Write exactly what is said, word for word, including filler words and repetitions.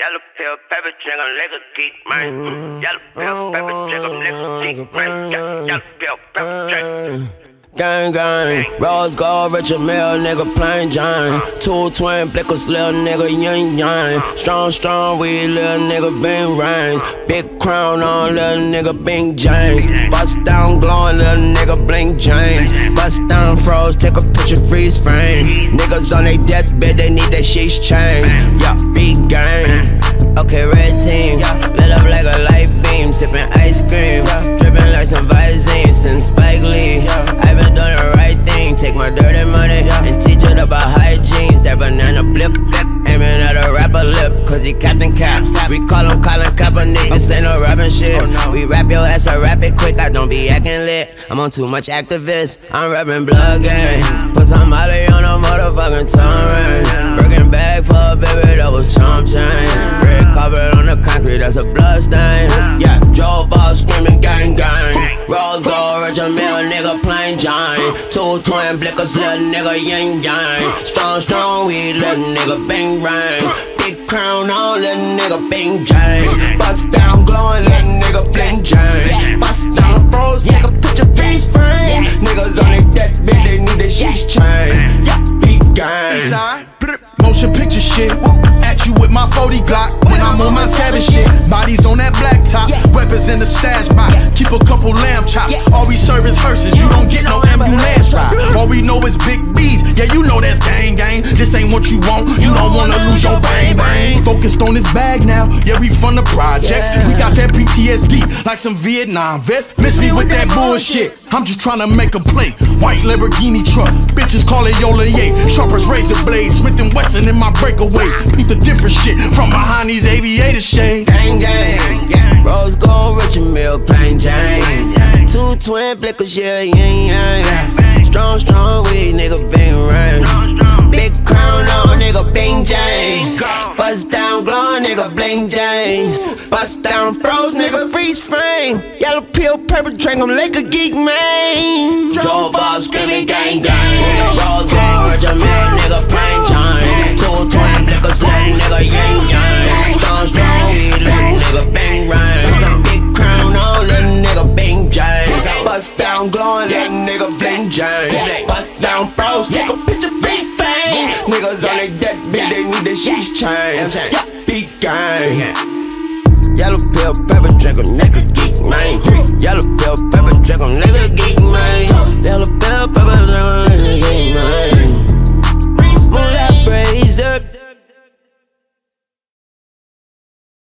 Yellow pill, pepper, drink, I'm like a geek, man. Yellow pill, pepper, drink, I'm like a geek, man. Yellow pill, pepper, drink. Gang, gang, Rose Gold, Richard Mill, nigga, plain Jane. Two twin blickers, little nigga, yin yang. Strong, strong, we little nigga, bing rings. Big crown on, little nigga, bing James. Bust down, glowing, little nigga, blink James. Bust down, froze, take a picture, freeze frame. Niggas on they deathbed, they need their sheets changed. Yeah, big gang. Okay, red team, lit up like a light beam, sipping ice cream, dripping like some Visine, since Spike Lee. I've been doing the right thing, take my dirty money and teach it about hygiene. That banana blip, blip, aiming at a rapper lip, cause he Captain Cap. We call him Colin Kaepernick, this ain't no rapping shit. We rap your ass, I rap it quick, I don't be acting lit. I'm on too much activist, I'm rapping blood gang. Put some Molly on a motherfucking tongue ring. Birkin bag for a baby, that was chomp chain. Red carpet on the concrete, that's a blood stain. Yeah, Joe Ball screaming gang gang. Rose Gold, Richard Mill, nigga, plain Jane. Two twin blickers, little nigga, yin yang. Strong, strong weed, little nigga, bang rang. Big crown on, little nigga, bing Jane. Bust down, glowing, little nigga, bling Jane. Bust down, bros, nigga, put your face frame. Niggas on they deathbed, they need their sheets changed. Yeah, big gang. Motion picture shit, at you with my forty Glock when I'm on my savage shit. Bodies on that black top, weapons in the stash box. Keep a couple lamb chops, all we serve is hearses. You don't get no ambulance ride. All we know is big B's, yeah you know that's gang gang. This ain't what you want, you don't wanna lose your bang bang. Focused on this bag now, yeah we from the projects. We got that P T S D like some Vietnam vets. Miss me with that bullshit, I'm just trying to make a play. White Lamborghini truck, bitches call it Yola Ye. Sharpers razor blades, Smith and Wesson in my breakaway. Beat the different shit from behind these aviator shades. Gang gang, yeah. Rose Gold, Richard Mill, plain Jane. Two twin blickers, yeah, yin yang. Strong, strong weed, nigga, bang rain. Big crown on, nigga, bing James. Bust down, glowing, nigga, bling James. Bust down, froze, nigga, freeze frame. Yellow pill, purple drink, I'm like a geek, man. Joe Ball screaming gang gang. Rose Gold, Richard Mill, nigga, plain Jane. Two twin blickers, little nigga, yin yang. Strong, strong weed, little nigga, bang rain. Big crown on, little nigga, bing James. Bust down, glowing, little nigga, bling James. Bust down, froze, nigga, picture freeze frame. Niggas on they deathbed, they need their sheets changed. Yeah, big gang. Yellow pill, pepper, drink, I'm like a geek, man. Yellow pill, pepper, drink, I'm like a geek, man. Yellow pill, pepper, drink, I'm like a geek, man. Move that razor.